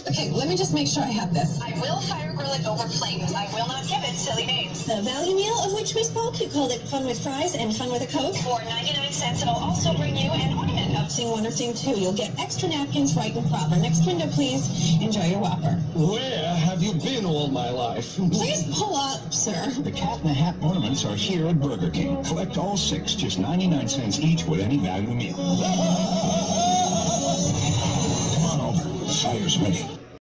Okay, let me just make sure I have this. I will fire grill it over flames. I will not give it silly names. The value meal of which we spoke, you called it fun with fries and fun with a Coke. For 99 cents, it'll also bring you an ornament. Thing 1 or thing 2, you'll get extra napkins right and proper. Next window, please. Enjoy your Whopper. Where have you been all my life? Please pull up, sir. The Cat in the Hat ornaments are here at Burger King. Collect all 6, just 99 cents each with any value meal. Come on over. Fire's ready.